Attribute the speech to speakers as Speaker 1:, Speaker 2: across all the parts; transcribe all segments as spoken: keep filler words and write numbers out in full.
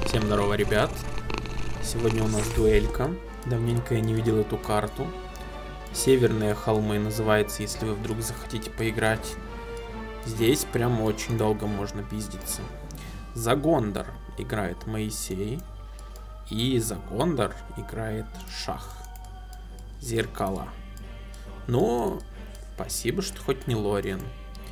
Speaker 1: Всем здорово, ребят. Сегодня у нас дуэлька. Давненько я не видел эту карту. Северные холмы называется, если вы вдруг захотите поиграть. Здесь прям очень долго можно пиздиться. За Гондор играет Моисей. И за Гондор играет Шах. Зеркала. Но спасибо, что хоть не Лориен.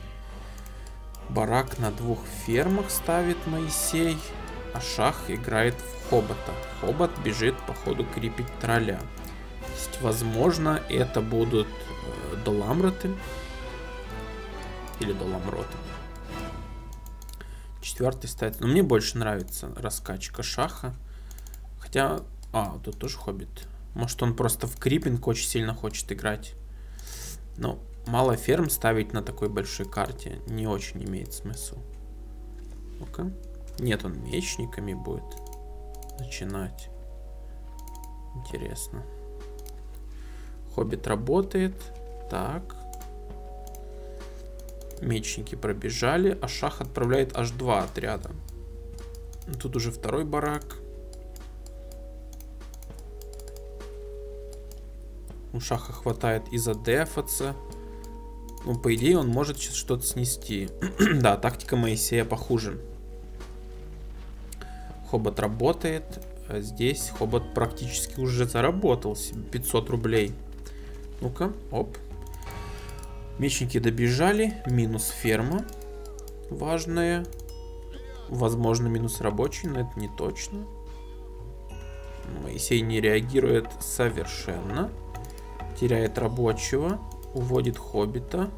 Speaker 1: Барак на двух фермах ставит Моисей. А Шах играет в Хобота. Хобот бежит по ходу крепить тролля. То есть, возможно, это будут э, Доламроты. Или Доламроты. Четвертый ставится. Но мне больше нравится раскачка Шаха. Хотя... А, тут тоже Хоббит. Может, он просто в крипинг очень сильно хочет играть. Но мало ферм ставить на такой большой карте не очень имеет смысла. Ну-ка. Нет, он мечниками будет начинать. Интересно. Хоббит работает. Так. Мечники пробежали, а Шах отправляет аж два отряда. Тут уже второй барак. У Шаха хватает и задефаться. Ну, по идее, он может сейчас что-то снести. Да, тактика Моисея похуже. Хобот работает. А здесь Хобот практически уже заработал себе пятьсот рублей. Ну-ка, оп. Мечники добежали. Минус ферма. Важная. Возможно, минус рабочий, но это не точно. Моисей не реагирует совершенно. Теряет рабочего. Уводит Хоббита.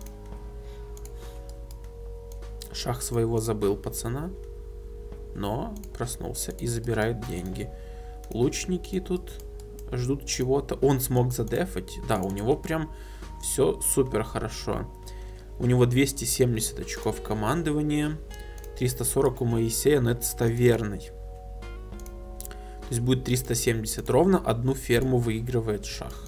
Speaker 1: Шах своего забыл, пацана. Но проснулся и забирает деньги. Лучники тут ждут чего-то. Он смог задефать. Да, у него прям все супер хорошо. У него двести семьдесят очков командования. триста сорок у Моисея, но это с таверной. То есть будет триста семьдесят. Ровно одну ферму выигрывает Шах.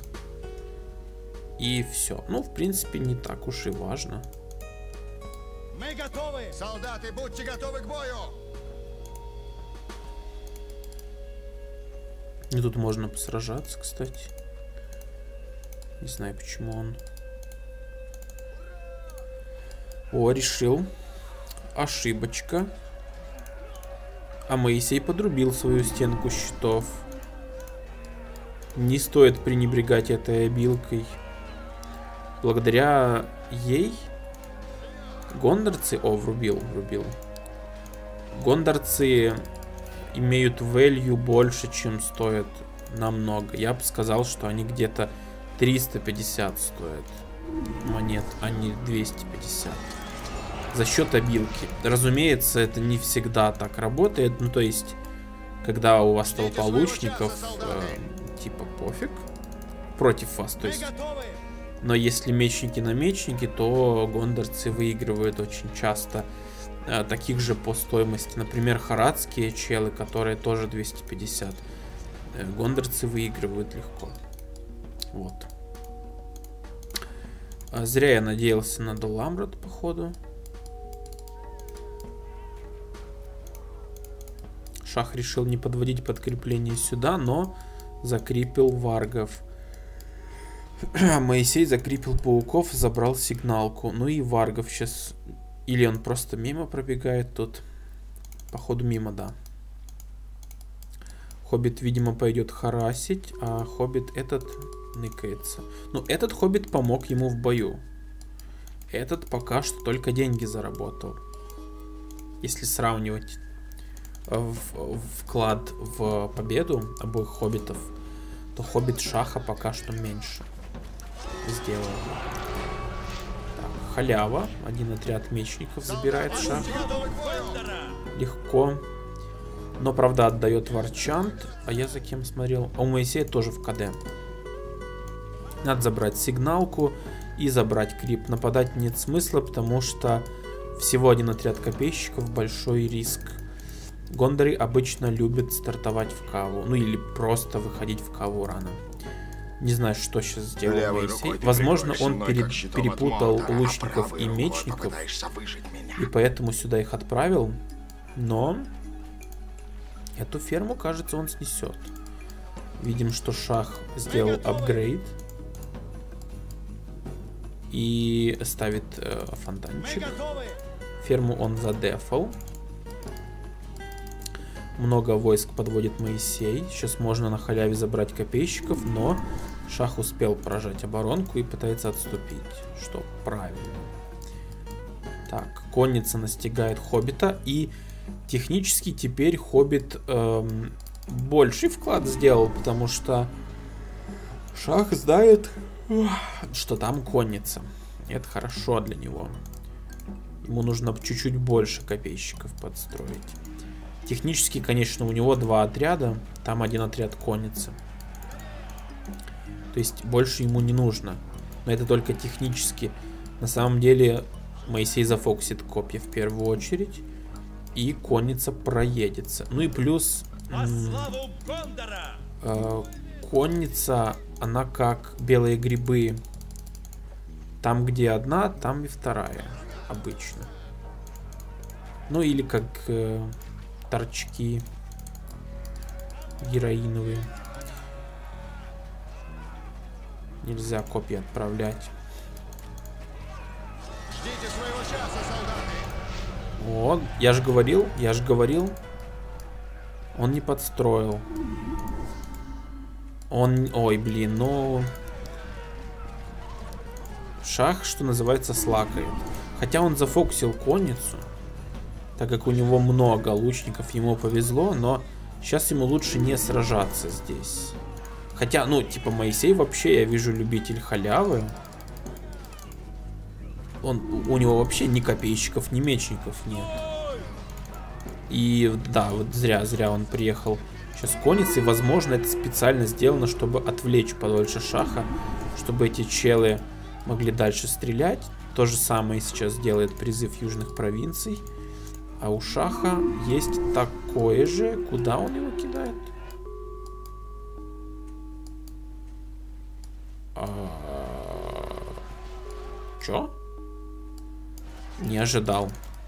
Speaker 1: И все. Ну, в принципе, не так уж и важно.
Speaker 2: Мы готовы! Солдаты, будьте готовы к бою!
Speaker 1: И тут можно посражаться, кстати. Не знаю, почему он... О, решил. Ошибочка. А Моисей подрубил свою стенку щитов. Не стоит пренебрегать этой обилкой. Благодаря ей гондорцы... О, врубил, врубил. Гондорцы имеют value больше, чем стоят намного. Я бы сказал, что они где-то триста пятьдесят стоят монет, а не двести пятьдесят. За счет обилки. Разумеется, это не всегда так работает. Ну, то есть, когда у вас толпа лучников, э, типа пофиг, против вас, то есть. Но если мечники на мечники, то гондорцы выигрывают очень часто. Таких же по стоимости. Например, харадские челы, которые тоже двести пятьдесят. Гондорцы выигрывают легко. Вот. Зря я надеялся на Доламрот, походу. Шах решил не подводить подкрепление сюда, но закрепил варгов. Моисей закрепил пауков, забрал сигналку. Ну и варгов сейчас... Или он просто мимо пробегает тут. Походу мимо, да. Хоббит, видимо, пойдет харасить, а Хоббит этот ныкается. Ну, этот Хоббит помог ему в бою. Этот пока что только деньги заработал. Если сравнивать в, вклад в победу обоих Хоббитов, то Хоббит Шаха пока что меньше сделал. Халява. Один отряд мечников забирает Шах. Легко. Но, правда, отдает Варчант. А я за кем смотрел? А у Моисея тоже в КД. Надо забрать сигналку и забрать крип. Нападать нет смысла, потому что всего один отряд копейщиков. Большой риск. Гондоры обычно любят стартовать в каву. Ну или просто выходить в каву рано. Не знаю, что сейчас сделал Моисей. Возможно, он пере... перепутал лучников и мечников. И поэтому сюда их отправил. Но Эту ферму, кажется, он снесет. Видим, что шах сделал апгрейд. И ставит э, фонтанчик. Ферму он задефал. Много войск подводит Моисей. Сейчас можно на халяве забрать копейщиков, но шах успел прожать оборонку и пытается отступить, что правильно. Так, конница настигает хоббита, и технически теперь хоббит эм, больший вклад сделал, потому что шах знает, что там конница. Это хорошо для него. Ему нужно чуть-чуть больше копейщиков подстроить. Технически, конечно, у него два отряда. Там один отряд конницы. То есть больше ему не нужно. Но это только технически. На самом деле Моисей зафокусит копья в первую очередь. И конница проедется. Ну и плюс... Э, конница, она как белые грибы. Там, где одна, там и вторая. Обычно. Ну или как... Э, торчки героиновые. Нельзя копья отправлять.
Speaker 2: Ждите своего часа, солдаты.
Speaker 1: Вот, я же говорил, я же говорил. Он не подстроил. Он, ой, блин, ну... Шах, что называется, слакает. Хотя он зафокусил конницу. Так как у него много лучников, ему повезло, но сейчас ему лучше не сражаться здесь. Хотя, ну, типа, Моисей вообще, я вижу, любитель халявы. Он, у него вообще ни копейщиков, ни мечников нет. И, да, вот зря, зря он приехал сейчас с конницей. Возможно, это специально сделано, чтобы отвлечь подольше шаха, чтобы эти челы могли дальше стрелять. То же самое сейчас делает призыв южных провинций. А у шаха есть такое же. Куда он его кидает? А... Чё? Не ожидал.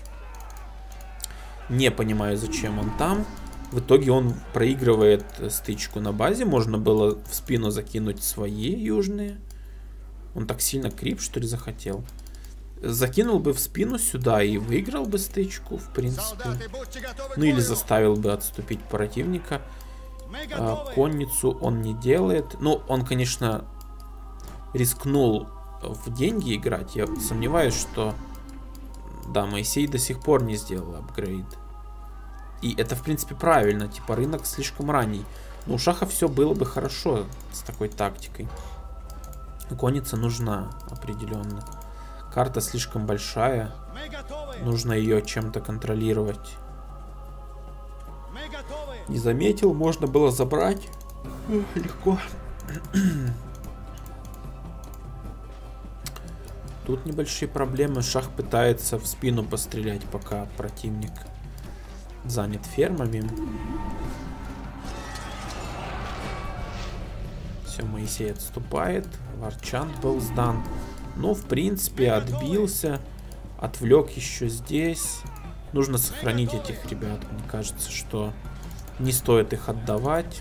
Speaker 1: Не понимаю, зачем он там. В итоге он проигрывает стычку на базе. Можно было в спину закинуть свои южные. Он так сильно крип, что ли, захотел. Закинул бы в спину сюда и выиграл бы стычку, в принципе. Ну или заставил бы отступить противника. А, конницу он не делает. Ну, он, конечно, рискнул в деньги играть. Я сомневаюсь, что... Да, Моисей до сих пор не сделал апгрейд. И это, в принципе, правильно. Типа, рынок слишком ранний. Но у шаха все было бы хорошо с такой тактикой. Конница нужна определенно. Карта слишком большая. Нужно ее чем-то контролировать. Не заметил, можно было забрать. Легко. Тут небольшие проблемы. Шах пытается в спину пострелять, пока противник занят фермами. Все, Моисей отступает. Варчант был сдан. Ну, в принципе, отбился. Отвлек еще здесь. Нужно сохранить этих ребят. Мне кажется, что не стоит их отдавать.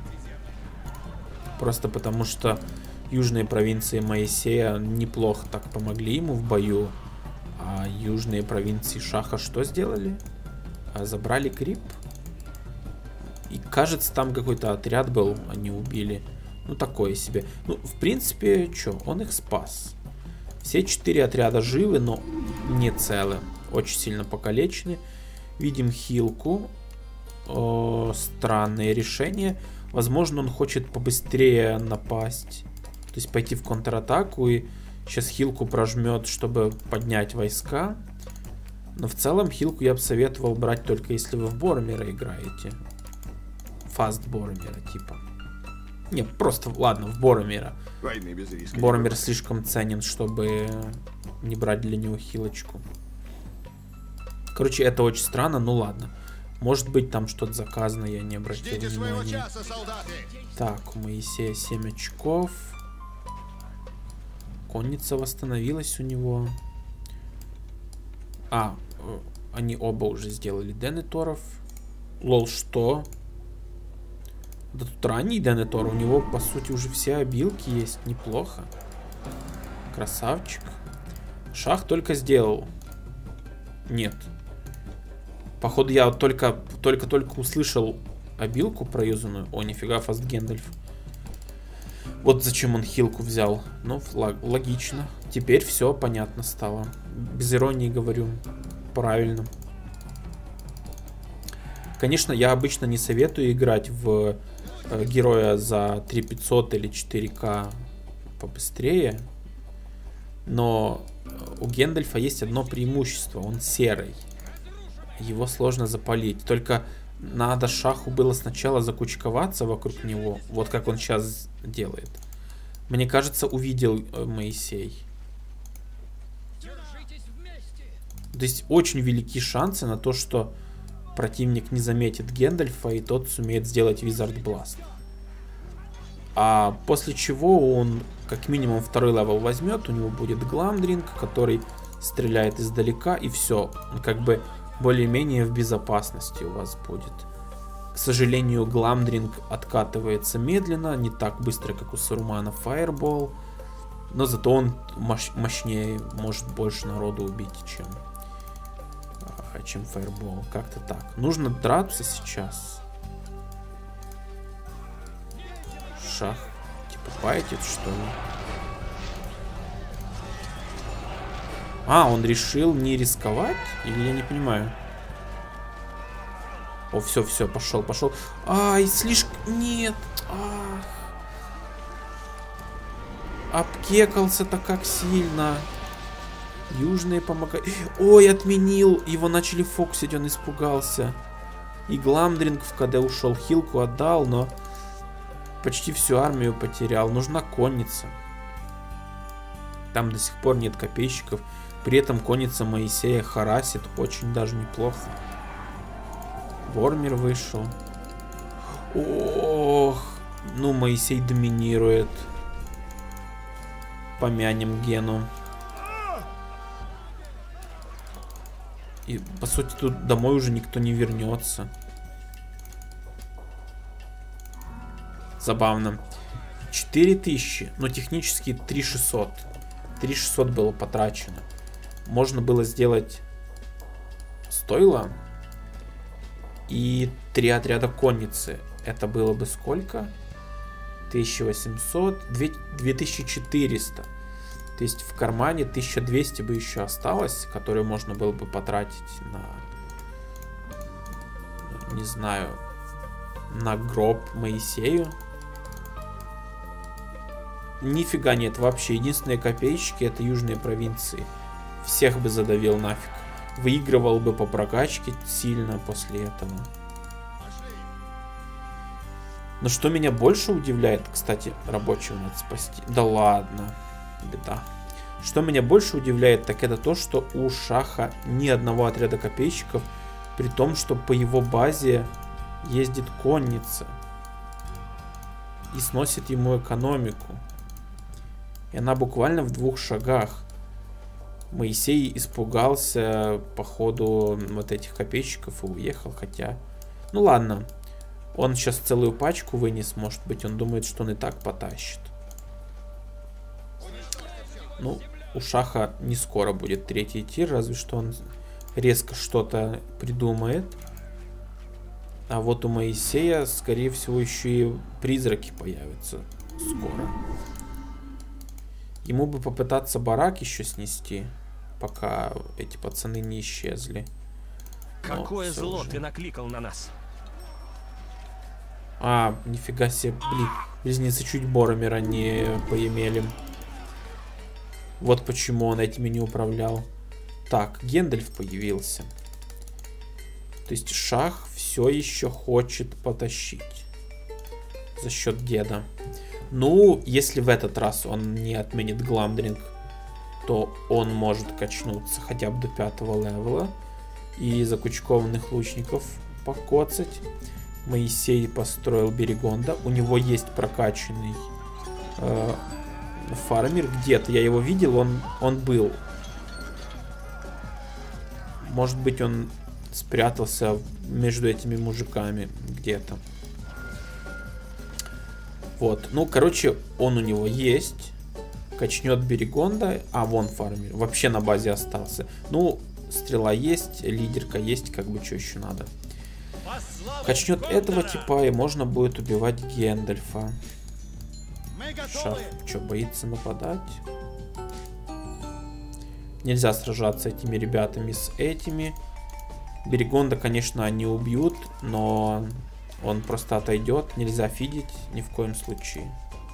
Speaker 1: Просто потому что южные провинции Моисея неплохо так помогли ему в бою. А южные провинции Шаха что сделали? А забрали крип. И кажется, там какой-то отряд был, они убили. Ну, такое себе. Ну, в принципе, что, он их спас. Все четыре отряда живы, но не целы. Очень сильно покалечены. Видим хилку. О, странное решение. Возможно, он хочет побыстрее напасть. То есть пойти в контратаку и сейчас хилку прожмет, чтобы поднять войска. Но в целом хилку я бы советовал брать только если вы в Боромира играете. Фаст Боромира типа. Не, просто, ладно, в Боромира. Боромир слишком ценен, чтобы не брать для него хилочку. Короче, это очень странно, ну ладно. Может быть, там что-то заказано, я не обратил внимания. Так, у Моисея семь очков. Конница восстановилась у него. А, они оба уже сделали денеторов. Лол, что? Да тут ранний Денетор. У него, по сути, уже все обилки есть. Неплохо. Красавчик. Шах только сделал. Нет. Походу, я вот только только-только услышал обилку проюзанную. О, нифига, фаст Гэндальф. Вот зачем он хилку взял. Ну, логично. Теперь все понятно стало. Без иронии говорю. Правильно. Конечно, я обычно не советую играть в э, героя за три тысячи пятьсот или четыре ка побыстрее. Но у Гэндальфа есть одно преимущество. Он серый. Его сложно запалить. Только надо Шаху было сначала закучковаться вокруг него. Вот как он сейчас делает. Мне кажется, увидел Моисей. То есть очень велики шансы на то, что противник не заметит Гэндальфа, и тот сумеет сделать Wizard Blast. А после чего он как минимум второй левел возьмет. У него будет Гламдринг, который стреляет издалека, и все. Он как бы более-менее в безопасности у вас будет. К сожалению, Гламдринг откатывается медленно, не так быстро, как у Сарумана Fireball, но зато он мощ мощнее, может больше народу убить, чем, чем Fireball. Как-то так. Нужно драться сейчас. Шах типа байтит, что ли? А, он решил не рисковать? Или я не понимаю? О, все, все, пошел, пошел. Ай, слишком... Нет. Ах. Обкекался-то как сильно. Южные помогают. Ой, отменил. Его начали фокусить, он испугался. И Гламдринг в КД ушел. Хилку отдал, но почти всю армию потерял. Нужна конница. Там до сих пор нет копейщиков. При этом конница Моисея харасит очень даже неплохо. Вормер вышел. Ох, ну Моисей доминирует. Помянем Гену. И по сути тут домой уже никто не вернется. Забавно. четыре тысячи, но технически три тысячи шестьсот. три тысячи шестьсот было потрачено. Можно было сделать стойло и три отряда конницы. Это было бы сколько? тысяча восемьсот, две тысячи четыреста. То есть в кармане тысяча двести бы еще осталось, которые можно было бы потратить на, не знаю, на гроб Моисею. Нифига нет вообще. Единственные копейщики — это южные провинции. Всех бы задавил нафиг. Выигрывал бы по прокачке сильно после этого. Но что меня больше удивляет, кстати, рабочего надо спасти. Да ладно, беда. Что меня больше удивляет, так это то, что у Шаха ни одного отряда копейщиков, при том, что по его базе ездит конница и сносит ему экономику. И она буквально в двух шагах. Моисей испугался по ходу вот этих копейщиков и уехал, хотя... Ну ладно, он сейчас целую пачку вынес, может быть, он думает, что он и так потащит. Ну, у Шаха не скоро будет третий тир, разве что он резко что-то придумает. А вот у Моисея, скорее всего, еще и призраки появятся скоро. Ему бы попытаться барак еще снести, пока эти пацаны не исчезли. Но
Speaker 3: какое зло
Speaker 1: уже.
Speaker 3: Ты накликал на нас?
Speaker 1: А, нифига себе, блин. Близнецы чуть Боромера не поимели. Вот почему он этими не управлял. Так, Гэндальф появился. То есть Шах все еще хочет потащить. За счет деда. Ну, если в этот раз он не отменит Гламдринг, то он может качнуться хотя бы до пятого левела. И закучкованных лучников покоцать. Моисей построил Берегонда. У него есть прокачанный э, фармер где-то. Я его видел, он, он был. Может быть, он спрятался между этими мужиками где-то. Вот. Ну, короче, он у него есть. Качнет Берегонда. А, вон фармер. Вообще на базе остался. Ну, стрела есть, лидерка есть. Как бы, что еще надо. Качнет этого типа, и можно будет убивать Гендальфа. Шах, что, боится нападать? Нельзя сражаться этими ребятами с этими. Берегонда, конечно, они убьют, но он просто отойдет. Нельзя фидить ни в коем случае.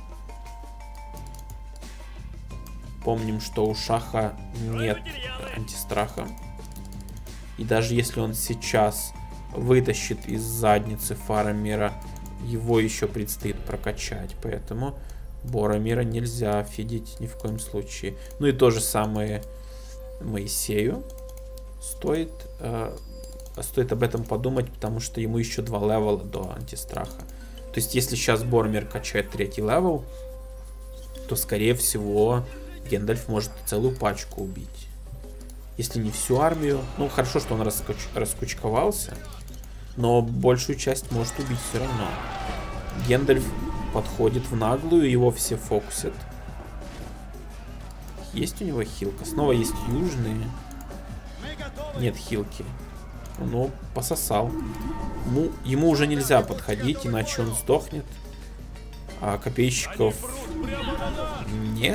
Speaker 1: Помним, что у Шаха нет антистраха. И даже если он сейчас вытащит из задницы Фарамира, его еще предстоит прокачать. Поэтому Боромира нельзя фидить ни в коем случае. Ну и то же самое Моисею. Стоит, э, стоит об этом подумать, потому что ему еще два левела до антистраха. То есть если сейчас Боромир качает третий левел, то скорее всего Гендальф может целую пачку убить. Если не всю армию. Ну хорошо, что он раскуч... раскучковался. Но большую часть может убить все равно. Гендальф подходит в наглую, его все фокусят. Есть у него хилка? Снова есть южные. Нет хилки. Ну, пососал. Ему, ему уже нельзя подходить, иначе он сдохнет. А копейщиков нет.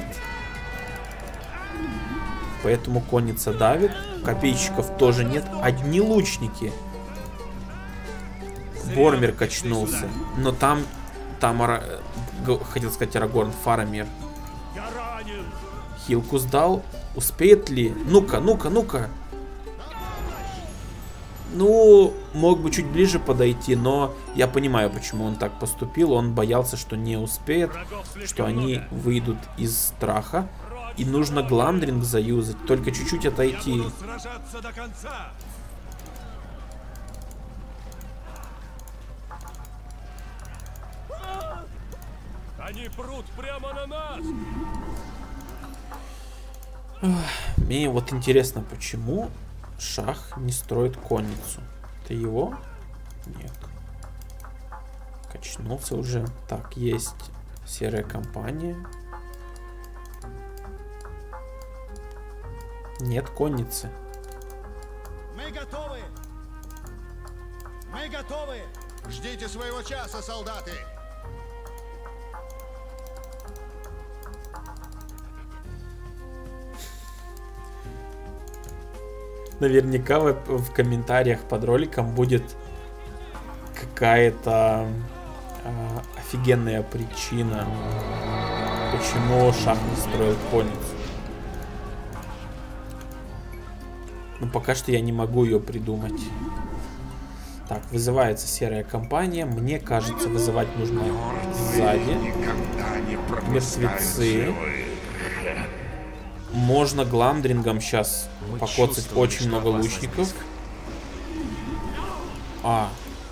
Speaker 1: Поэтому конница давит. Копейщиков тоже нет. Одни лучники. Боромир качнулся. Но там... Там, хотел сказать Арагорн, Фарамир. Хилку сдал. Успеет ли? Ну-ка, ну-ка, ну-ка. Ну, мог бы чуть ближе подойти, но я понимаю, почему он так поступил. Он боялся, что не успеет, что они выйдут из страха. И нужно Гламдринг заюзать, только чуть-чуть отойти.
Speaker 3: Они прут прямо на нас.
Speaker 1: Мне вот интересно, почему Шах не строит конницу. Это его? Нет. Качнулся уже. Так, есть серая компания. Нет конницы.
Speaker 2: Мы готовы. Мы готовы. Ждите своего часа, солдаты.
Speaker 1: Наверняка в, в комментариях под роликом будет какая-то э, офигенная причина, почему Шах не строил конницу. Но пока что я не могу ее придумать. Так, вызывается серая компания. Мне кажется, вызывать нужно сзади. Мертвецы. Можно Гламдрингом сейчас покоцать очень много лучников. А.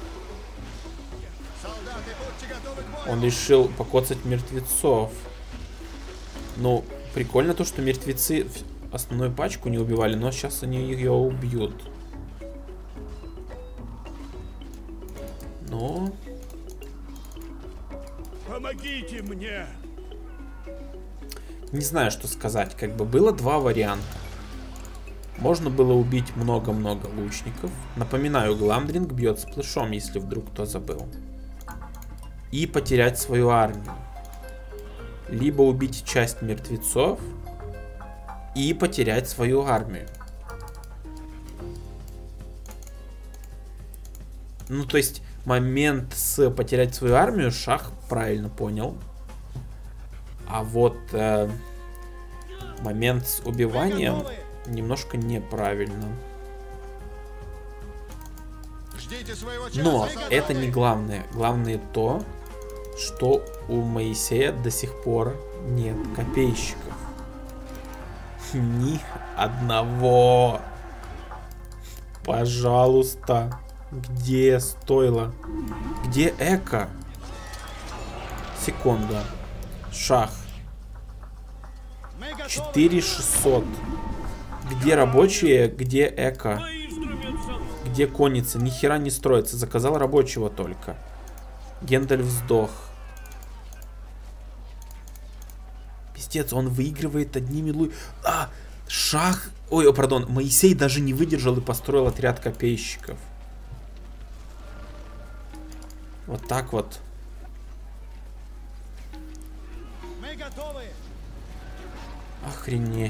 Speaker 1: Он решил покоцать мертвецов. Ну, прикольно то, что мертвецы основную пачку не убивали, но сейчас они ее убьют. Но...
Speaker 3: Помогите мне!
Speaker 1: Не знаю, что сказать. Как бы было два варианта. Можно было убить много-много лучников. Напоминаю, Гламдринг бьет сплэшом, если вдруг кто забыл. И потерять свою армию. Либо убить часть мертвецов и потерять свою армию. Ну, то есть, момент с потерять свою армию Шах правильно понял. А вот э, момент с убиванием немножко неправильно. Но это не главное. Главное то, что у Моисея до сих пор нет копейщиков. Ни одного. Пожалуйста. Где стоило? Где эко? Секунда. Шах. четыре шестьсот. Где рабочие? Где эко? Где конница? Ни хера не строится. Заказал рабочего только. Гендальф сдох. Пиздец, он выигрывает одними лу... А, шах... Ой, о, пардон, Моисей даже не выдержал и построил отряд копейщиков. Вот так вот.
Speaker 2: Мы готовы.
Speaker 1: Охренеть.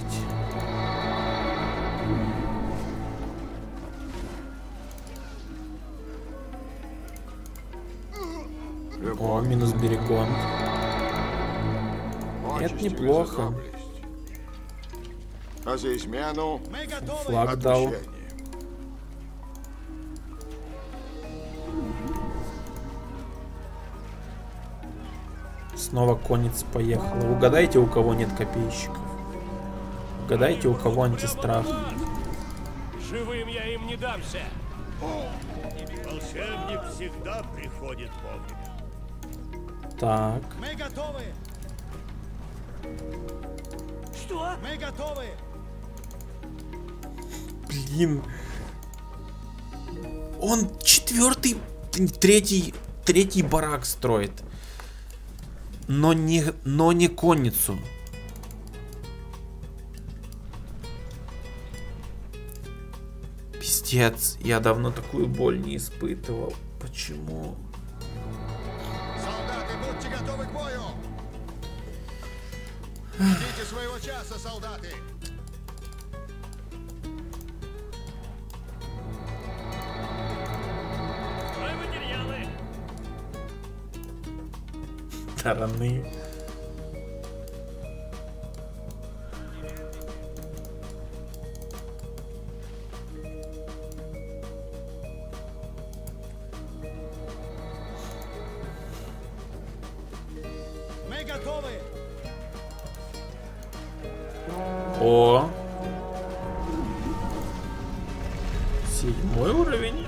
Speaker 1: О, минус Берегон. Это неплохо.
Speaker 4: А за измену
Speaker 2: Мы готовы.
Speaker 1: Флаг дал.
Speaker 4: отмщение.
Speaker 1: Снова конец поехала. Угадайте, у кого нет копейщиков. Угадайте, у кого антистрах.
Speaker 3: Живым я им не дамся.
Speaker 2: Волшебник всегда приходит вовремя.
Speaker 1: Так.
Speaker 2: Мы готовы.
Speaker 3: Что?
Speaker 2: Мы готовы.
Speaker 1: Блин. Он четвертый, третий, третий барак строит. Но не, но не конницу. Пиздец, я давно такую боль не испытывал. Почему?
Speaker 2: Солдаты, будьте готовы к бою. Ждите своего часа, солдаты.
Speaker 3: Стройматериалы.
Speaker 1: Тараны.
Speaker 2: Мы готовы.
Speaker 1: О. Седьмой уровень.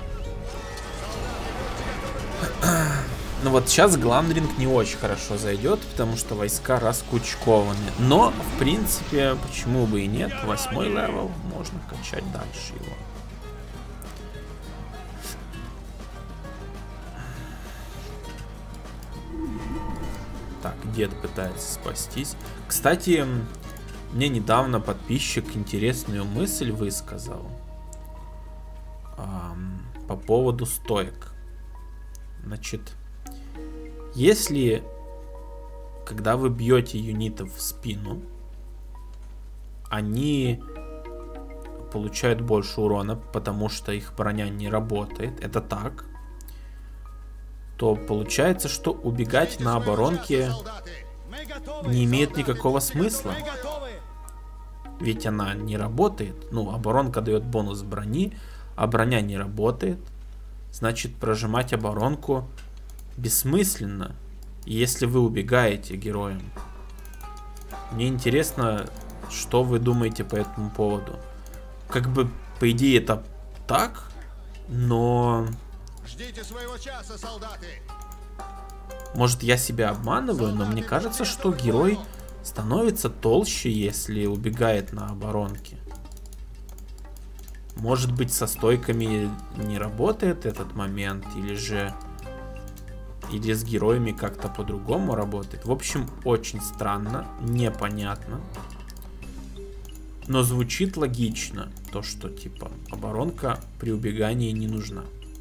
Speaker 1: Ну вот сейчас Гламдринг не очень хорошо зайдет, потому что войска раскучкованы. Но, в принципе, почему бы и нет. Восьмой левел, можно качать дальше его. Так, дед пытается спастись. Кстати, мне недавно подписчик интересную мысль высказал эм, по поводу стоек. Значит, если, когда вы бьете юнитов в спину, они получают больше урона, потому что их броня не работает, это так, то получается, что убегать на оборонке не имеет никакого смысла.
Speaker 2: Мы готовы.
Speaker 1: Ведь она не работает. Ну, оборонка дает бонус брони, а броня не работает. Значит, прожимать оборонку бессмысленно, если вы убегаете героем. Мне интересно, что вы думаете по этому поводу. Как бы, по идее, это так, но...
Speaker 2: Ждите своего часа, солдаты.
Speaker 1: Может, я себя обманываю, но мне кажется, что герой становится толще, если убегает на оборонке. Может быть, со стойками не работает этот момент, или же... Или с героями как-то по-другому работает. В общем, очень странно, непонятно. Но звучит логично, то, что, типа, оборонка при убегании не нужна.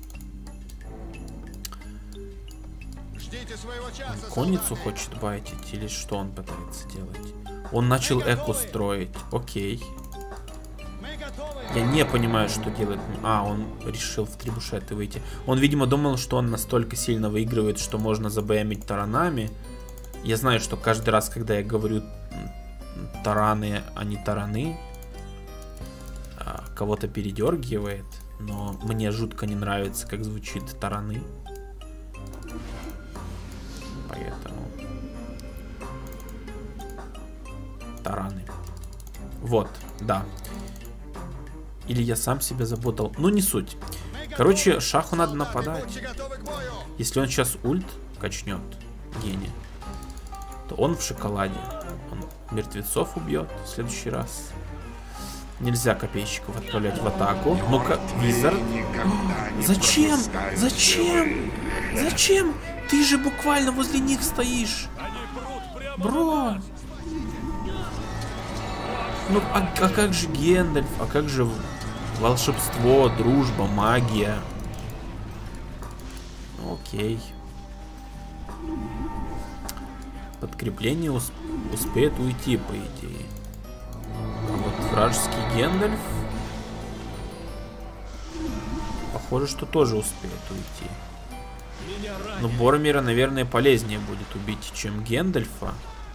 Speaker 2: Ждите своего часа,
Speaker 1: Конницу
Speaker 2: солдаты.
Speaker 1: хочет байтить, или что он пытается делать? Он начал эко строить. Окей.
Speaker 2: Мы готовы.
Speaker 1: Я не понимаю, что делать. А, он решил в трибушеты выйти. Он, видимо, думал, что он настолько сильно выигрывает, что можно забэмить таранами. Я знаю, что каждый раз, когда я говорю тараны, а не тараны, кого-то передергивает. Но мне жутко не нравится, как звучит тараны. Поэтому... Тараны. Вот, да. Или я сам себя запутал. Ну, не суть. Короче, шаху надо нападать.
Speaker 2: Будьте готовы к бою.
Speaker 1: Если он сейчас ульт качнет, гений, то он в шоколаде. Он мертвецов убьет в следующий раз. Нельзя копейщиков отправлять в атаку. Ну-ка, Визард. Зачем? Зачем? Зачем? Ты же буквально возле них стоишь.
Speaker 3: Они прут прямо
Speaker 1: Бро.
Speaker 3: на нас.
Speaker 1: Ну, а, а как же Гендальф? А как же волшебство, дружба, магия? Окей. Подкрепление усп успеет уйти, по идее. А вот вражеский Гендальф... Похоже, что тоже успеет уйти. Но Боромира, наверное, полезнее будет убить, чем Гендальфа.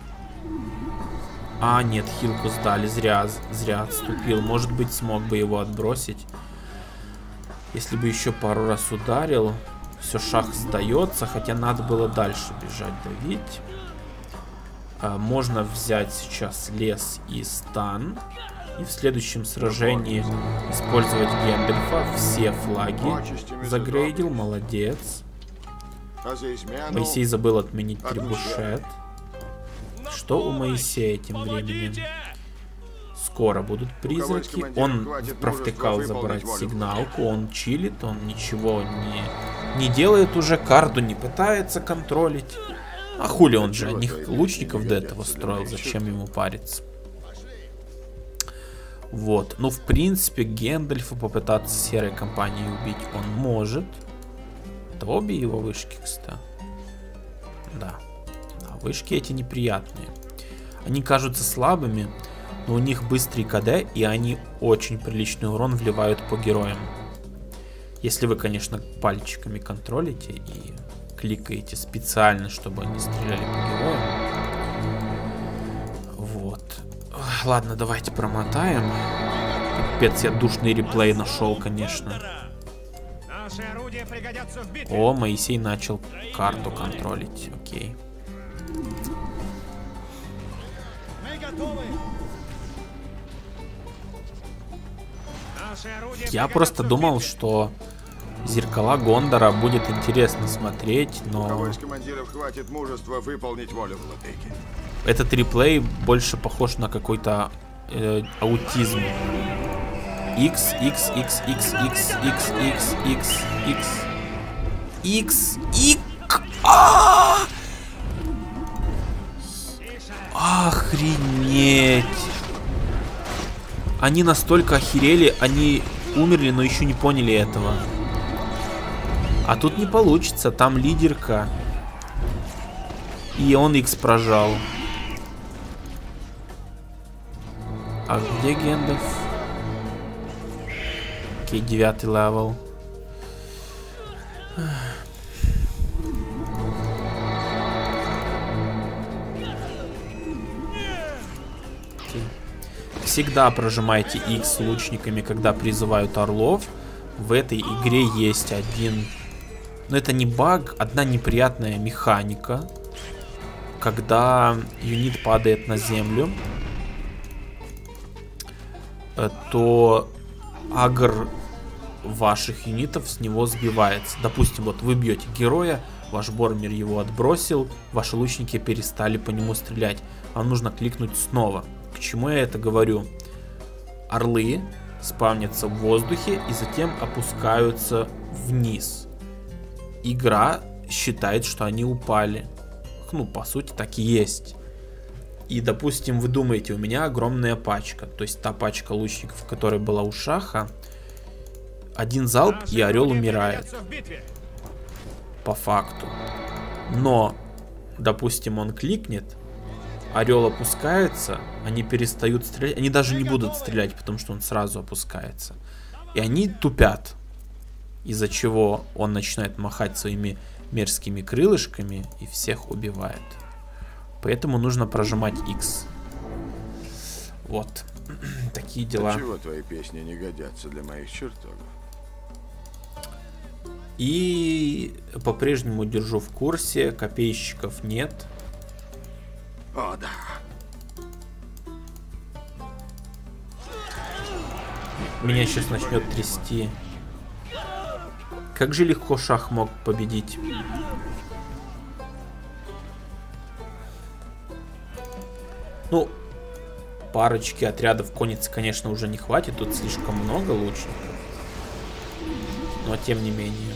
Speaker 1: А, нет, хилку сдали. Зря, зря отступил. Может быть, смог бы его отбросить. Если бы еще пару раз ударил. Все, шах сдается. Хотя надо было дальше бежать, давить. А, можно взять сейчас лес и стан. И в следующем сражении использовать Гендальфа. Все флаги загрейдил. Молодец. Моисей забыл отменить трибушет. Что у Моисея тем временем? Скоро будут призраки. Он провтыкал забрать сигналку. Он чилит. Он ничего не, не делает уже. Карду не пытается контролить. А хули он же одних лучников до этого строил. Зачем ему париться? Вот. Ну, в принципе, Гендальфа попытаться серой компанией убить он может. Это обе его вышки, кстати. Да. Да, вышки эти неприятные. Они кажутся слабыми, но у них быстрый КД, и они очень приличный урон вливают по героям. Если вы, конечно, пальчиками контролите и кликаете специально, чтобы они стреляли по героям. Вот. Ладно, давайте промотаем. Пипец, я душный реплей нашел, конечно. О, Моисей начал карту контролить. Окей. Я просто думал, что зеркала Гондора будет интересно смотреть, но этот реплей больше похож на какой-то э, аутизм. X, X, X, X, X, X, X, X, X, X, X, а! Охренеть! Они настолько охерели, они умерли, но еще не поняли этого. А тут не получится, там лидерка. И он X прожал. А где Гендальф? Окей, девятый левел. Всегда прожимайте X лучниками, когда призывают орлов. В этой игре есть один... Но это не баг, одна неприятная механика. Когда юнит падает на землю, то агр ваших юнитов с него сбивается. Допустим, вот вы бьете героя, ваш Боромир его отбросил, ваши лучники перестали по нему стрелять. Вам нужно кликнуть снова. К чему я это говорю? Орлы спавнятся в воздухе и затем опускаются вниз. Игра считает, что они упали. Ну, по сути, так и есть. И, допустим, вы думаете, у меня огромная пачка. То есть та пачка лучников, которая была у Шаха. Один залп, и орел умирает. По факту. Но, допустим, он кликнет, орел опускается, они перестают стрелять. Они даже не будут стрелять, потому что он сразу опускается. И они тупят. Из-за чего он начинает махать своими мерзкими крылышками и всех убивает. Поэтому нужно прожимать X. Вот. Такие дела.
Speaker 2: Отчего твои песни не годятся для моих чертогов?
Speaker 1: И по-прежнему держу в курсе. Копейщиков нет.
Speaker 2: О, да.
Speaker 1: Меня сейчас начнет трясти. Как же легко Шах мог победить. Ну, парочки отрядов конницы, конечно, уже не хватит. Тут слишком много лучников. Но тем не менее.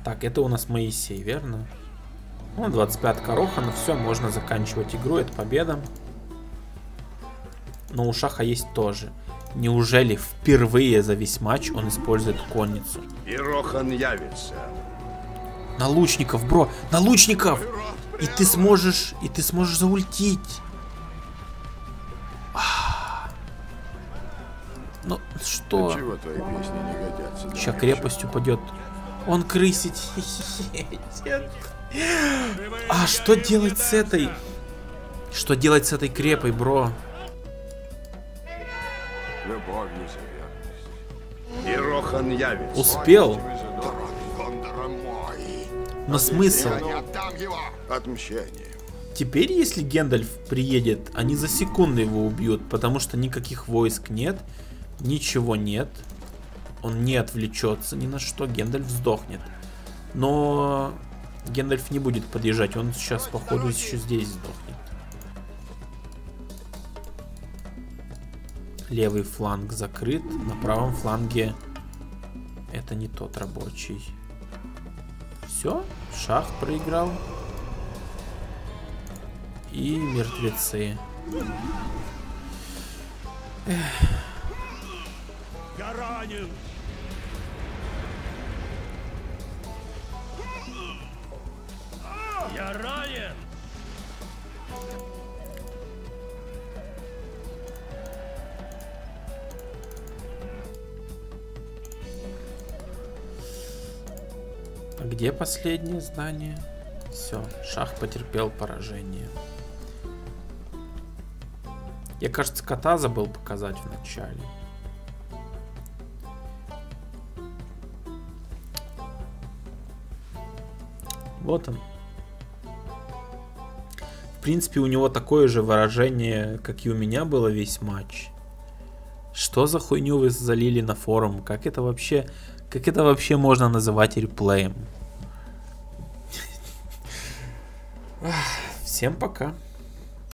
Speaker 1: Так, это у нас Моисей, верно? Ну, двадцать пять короха, ну все, можно заканчивать игру, это победа. Но у Шаха есть тоже. Неужели впервые за весь матч он использует конницу?
Speaker 2: И Рохан явится.
Speaker 1: На лучников, бро, на лучников! И ты сможешь, и ты сможешь заультить. Ну, что?
Speaker 2: Чего твои песни не годятся?
Speaker 1: Сейчас крепость упадет. Он крысить. А что делать с этой? Что делать с этой крепой, бро?
Speaker 2: Любовью за верность. И Рохан явится.
Speaker 1: Успел.
Speaker 2: Кондора мой.
Speaker 1: Но смысл?
Speaker 2: Я не отдам его. Отмщение.
Speaker 1: Теперь, если Гэндальф приедет, они за секунду его убьют, потому что никаких войск нет, ничего нет. Он не отвлечется ни на что, Гэндальф сдохнет. Но Гэндальф не будет подъезжать, он сейчас, походу, еще здесь сдохнет. Левый фланг закрыт, на правом фланге это не тот рабочий. Все, Шах проиграл. И мертвецы. Эх.
Speaker 3: Я ранен. Я ранен.
Speaker 1: А где последнее здание? Все, Шах потерпел поражение. Я, кажется, кота забыл показать в начале. Вот он. В принципе, у него такое же выражение, как и у меня было весь матч. Что за хуйню вы залили на форум? Как это вообще, как это вообще можно называть реплеем? Всем пока.